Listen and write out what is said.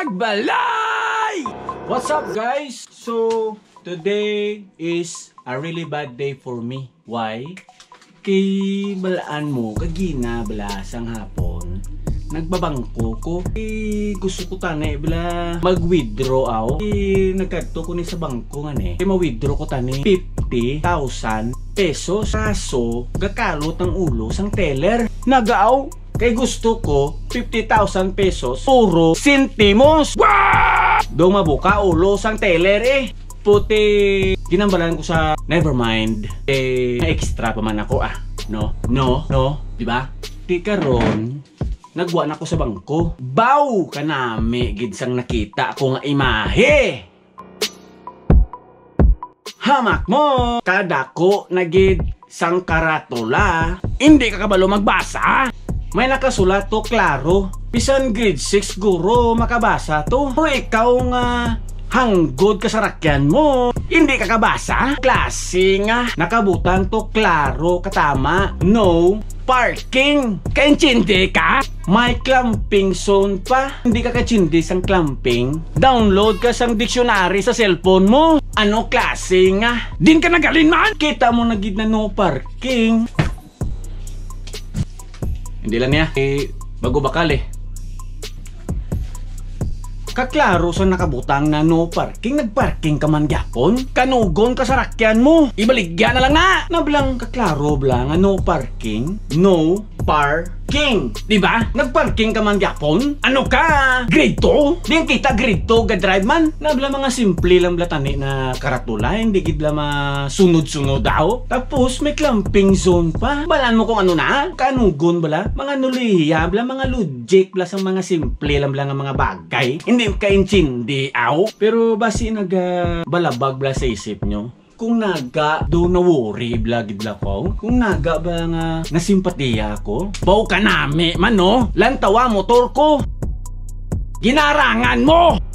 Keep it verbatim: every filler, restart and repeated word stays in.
Magbalay! What's up guys? So, today is a really bad day for me. Why? Kay balaan mo, kagina balasang hapon, nagbabangko ko. Eh, gusto ko tani, bila mag-withdraw ako. Eh, nagkadto ko ni sa bangko nga ni. Eh, ma-withdraw ko tani fifty thousand pesos. Kaso, gakalot ang ulo sang teller. Nagaaw. Kay gusto ko, fifty thousand pesos, puro sentimos. Wow! Dong mabuka ulo sang teller eh. Puti, ginambalan ko sa nevermind. Eh, extra pa man ako ah. No? No? No? Diba? Di karon, nagwa na ko sa bangko. Baw! Kanami, gidsang nakita ko nga imahe. Hamak mo! Kada ko nagid sang karatula. Hindi ka kabalo magbasa? May nakasulat to klaro. Bisan grade six guro makabasa to. Pero ikaw nga hanggod ka sa rakyan mo, hindi ka kabasa? Klase nga nakabutan to klaro katama. No parking. Kainchindi ka? May clamping zone pa. Hindi ka kachindi sang clamping. Download ka sang dictionary sa cellphone mo. Ano klase nga? Din ka nagalin man? Kita mo nagid na no parking. Hindi lang niya, eh, bago bakal eh. Kaklaro sa nakabutang na no parking, nagparking ka man gyapon. Kanugon ka sa rakyan mo. Ibaligyan na lang na. Nablang kaklaro blang no parking, no parking. Diba? Nagparking ka man gyapon. Ano ka? Grade two? Di kita grade two ga drive man. Nabla mga simple lang blatani na karatula. Hindi gidla masunod-sunod daw. Tapos may clamping zone pa. Balan mo kung ano na? Kanugon bala? Mga nuliya bla, mga logic bla sa mga simple lang bla nga mga bagay. Hindi kainchindi aw. Pero basi naga balabag bla sa isip nyo. Kung naga do na worry bla gidla ko. Kung naga ba nga nasimpatiya ko. Baw ka nami man no. Lantawa motor ko. Ginarangan mo.